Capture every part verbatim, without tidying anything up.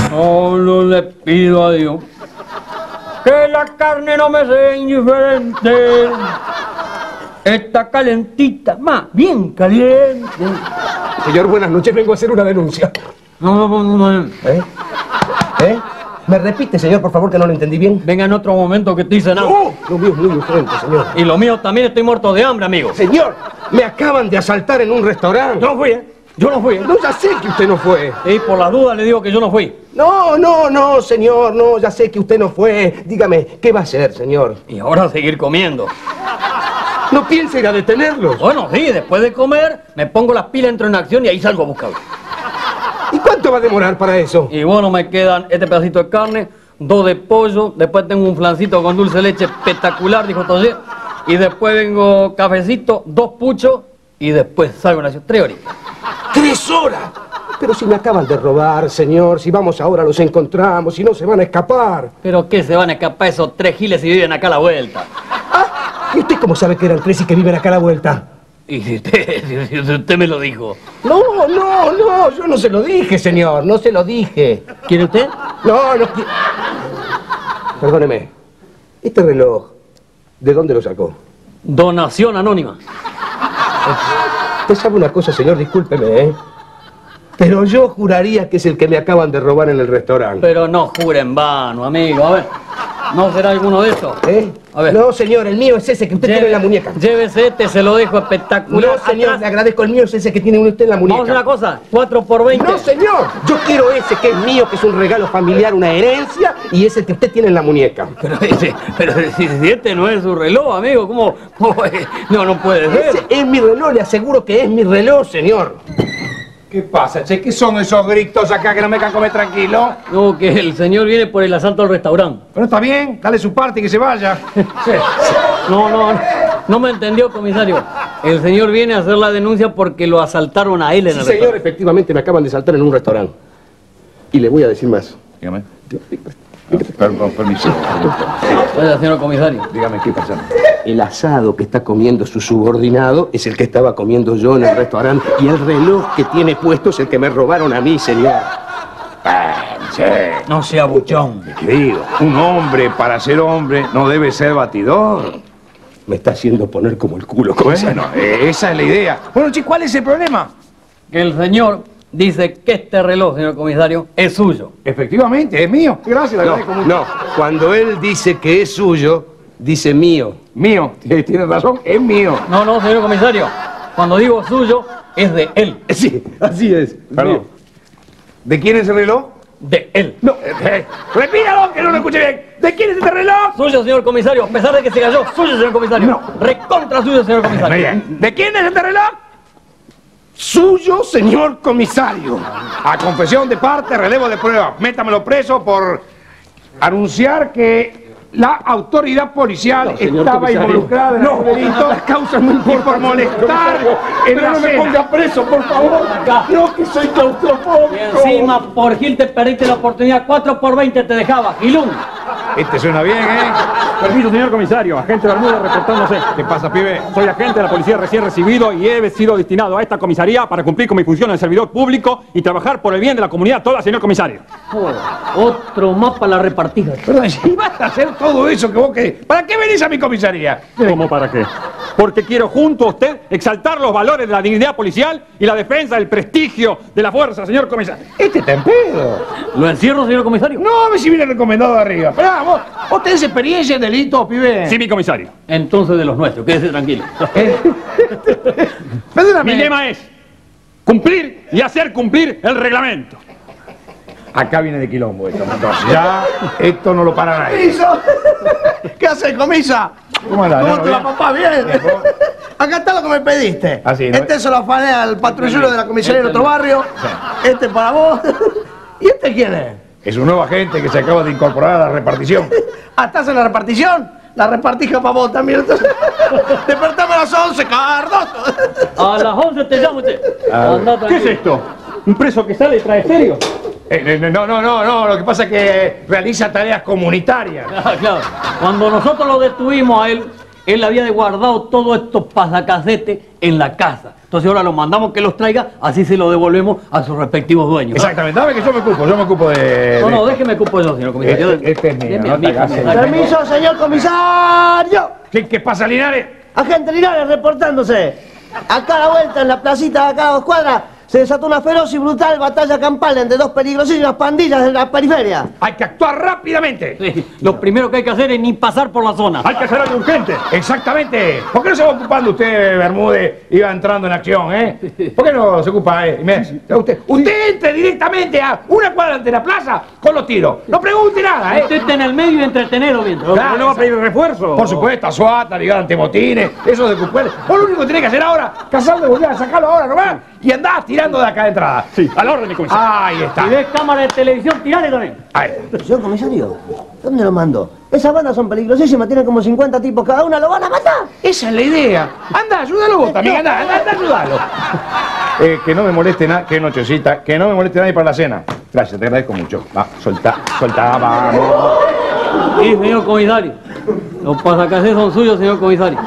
Solo le pido a Dios que la carne no me sea indiferente. Está calentita, más bien caliente. Señor, buenas noches. Vengo a hacer una denuncia. No, no, no, no. ¿Eh? ¿Eh? ¿Me repite, señor, por favor, que no lo entendí bien? Venga en otro momento que estoy cenando. ¡Oh! Lo mío es muy urgente, señor. Y lo mío también, estoy muerto de hambre, amigo. Señor, me acaban de asaltar en un restaurante. Yo no fui, ¿eh? Yo no fui. ¿eh? No, ya sé que usted no fue. Y por las dudas le digo que yo no fui. No, no, no, señor, no, ya sé que usted no fue. Dígame, ¿qué va a hacer, señor? Y ahora seguir comiendo. ¿No piensa ir a detenerlos? Bueno, sí, después de comer, me pongo las pilas, entro en acción y ahí salgo a buscarlo. ¿Y cuánto va a demorar para eso? Y bueno, me quedan este pedacito de carne, dos de pollo, después tengo un flancito con dulce de leche espectacular, dijo Toyer, y después vengo cafecito, dos puchos, y después salgo en acción. Tres horitas. ¡Tres horas! Pero si me acaban de robar, señor, si vamos ahora los encontramos, si no se van a escapar. ¿Pero qué se van a escapar esos tres giles si viven acá a la vuelta? Ah, ¿y usted cómo sabe que eran tres y que viven acá a la vuelta? Y si usted, si usted me lo dijo. No, no, no, yo no se lo dije, señor, no se lo dije. ¿Quiere usted? No, no quiero. Perdóneme, este reloj, ¿de dónde lo sacó? Donación anónima. Usted sabe una cosa, señor, discúlpeme, ¿eh? Pero yo juraría que es el que me acaban de robar en el restaurante. Pero no jure en vano, amigo. A ver, ¿no será alguno de estos? ¿Eh? A ver. No, señor, el mío es ese que usted Lleve, tiene en la muñeca. Llévese este, se lo dejo espectacular. No, señor, Atrás. le agradezco, el mío es ese que tiene usted en la muñeca. Vamos a hacer una cosa, cuatro por veinte. No, señor, yo quiero ese que es mío, que es un regalo familiar, una herencia, y es el que usted tiene en la muñeca. Pero, ese, pero si, si este no es su reloj, amigo, ¿cómo? cómo es? No, no puede ser. Ese es mi reloj, le aseguro que es mi reloj, señor. ¿Qué pasa, che? ¿Qué son esos gritos acá que no me dejan comer tranquilo? No, que el señor viene por el asalto al restaurante. Pero está bien, dale su parte y que se vaya. Sí. No, no, no, no me entendió, comisario. El señor viene a hacer la denuncia porque lo asaltaron a él en Sí, el señor, restaurante. efectivamente me acaban de saltar en un restaurante. Y le voy a decir más. Dígame. Perdón, permiso. Oiga, señor comisario. Dígame, ¿qué pasa? El asado que está comiendo su subordinado es el que estaba comiendo yo en el restaurante. Y el reloj que tiene puesto es el que me robaron a mí, señor. Che, No sea buchón. ¿qué digo? Un hombre, para ser hombre, no debe ser batidor. Me está haciendo poner como el culo, comisario. Bueno, eh, esa es la idea. Bueno, che, ¿cuál es el problema? Que el señor dice que este reloj, señor comisario, es suyo. Efectivamente, es mío. Gracias, le agradezco No, mucho. no, cuando él dice que es suyo, dice mío. Mío, tiene razón, es mío. No, no, señor comisario. Cuando digo suyo, es de él. Sí, así es. Perdón. ¿De quién es el reloj? De él. No, eh, eh, repítalo, que no lo escuché bien. ¿De quién es este reloj? Suyo, señor comisario, a pesar de que se cayó. Suyo, señor comisario. No. Recontra suyo, señor comisario. Bien. ¿De quién es este reloj? Suyo, señor comisario. A confesión de parte, relevo de prueba. Métamelo preso por anunciar que la autoridad policial No, señor estaba comisario. involucrada en No, el delito. las causas no y importan, por molestar señor en Pero la no me cena. ponga preso, por favor. Acá. Yo que soy claustrofóbico. Y encima, por Gil, te perdiste la oportunidad. cuatro por veinte te dejaba. Gilún. Este suena bien, ¿eh? Permiso, señor comisario. Agente Bermúdez reportándose. ¿Qué pasa, pibe? Soy agente de la policía recién recibido y he sido destinado a esta comisaría para cumplir con mi función de servidor público y trabajar por el bien de la comunidad toda, señor comisario. Joder, otro más para la repartija. Perdón, si vas a hacer todo eso que vos querés, ¿para qué venís a mi comisaría? ¿Cómo para qué? Porque quiero junto a usted exaltar los valores de la dignidad policial y la defensa del prestigio de la fuerza, señor comisario. Este está en pedo. ¿Lo encierro, señor comisario? No, a ver si viene recomendado de arriba. Esperá, vos, vos tenés experiencia en delitos, pibe. Sí, mi comisario. Entonces de los nuestros, quédese tranquilo. Perdóname. Mi lema es cumplir y hacer cumplir el reglamento. Acá viene de quilombo esto, entonces. Ya, esto no lo para nadie. ¿Qué haces, comisa? ¿Cómo andás? ¿Cómo ¿No? te la ¿Bien? papá? Bien. Bien, ¿vos? Acá está lo que me pediste. Ah, sí, ¿no? Este se lo afané al patrullero de la comisaría del otro barrio. Este para vos. ¿Y este quién es? Es un nuevo agente que se acaba de incorporar a la repartición. Ah, ¿estás en la repartición? La repartija para vos también. Despertame a las once, Cardoso. A las once te llamo usted. Andá ¿Qué es tranquilo. esto? ¿Un preso que sale y trae serio? Eh, no, no, no, no, lo que pasa es que realiza tareas comunitarias. Ah, claro. Cuando nosotros lo detuvimos a él, él había guardado todos estos pasacasetes en la casa. Entonces Entonces ahora lo mandamos que los traiga, así se lo devolvemos a sus respectivos dueños. Exactamente, dame que yo me ocupo, yo me ocupo de... No, de- no, déjeme ocupo yo, señor comisario. Eh, este es mío, Deme no a mí, te hagas comisario. Permiso, señor comisario. ¿Qué, qué pasa, Linares? Agente Linares reportándose. Acá a la vuelta, en la placita de acá a dos cuadras, se desató una feroz y brutal batalla campal entre dos peligrosísimas pandillas de la periferia. Hay que actuar rápidamente. Sí, lo primero que hay que hacer es ni pasar por la zona. Hay que hacer algo urgente. Exactamente. ¿Por qué no se va ocupando usted, Bermúdez, iba entrando en acción, eh? ¿Por qué no se ocupa, eh? Me- Usted, usted entre directamente a una cuadra de la plaza con los tiros. No pregunte nada, eh. Usted está en el medio y entretenerlo mientras. Claro. ¿No le va a pedir refuerzo? Por supuesto, a SWAT, ligar antemotines, eso de cucuel. Vos lo único que tenés que hacer ahora, cazarlo de volver, sacarlo ahora nomás y andás tirando de acá de entrada. Sí, al orden, mi comisario. Ahí está. Si ves cámara de televisión, tirale también. Ahí. Señor comisario, ¿dónde lo mando? Esas bandas son peligrosísimas, tienen como cincuenta tipos cada una, ¿lo van a matar? Esa es la idea. Anda, ayúdalo vos también, anda, anda, anda, ayúdalo. Eh, que no me moleste nada, qué nochecita, que no me moleste nadie para la cena. Gracias, te agradezco mucho. Va, soltá, soltá, vamos. Sí, señor comisario. Los pasacasés son suyos, señor comisario.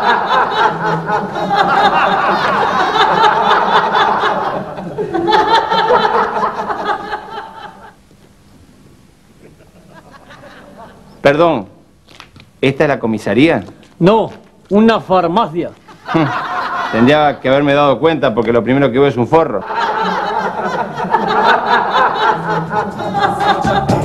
Perdón, ¿esta es la comisaría? No, una farmacia. Tendría que haberme dado cuenta porque lo primero que veo es un forro.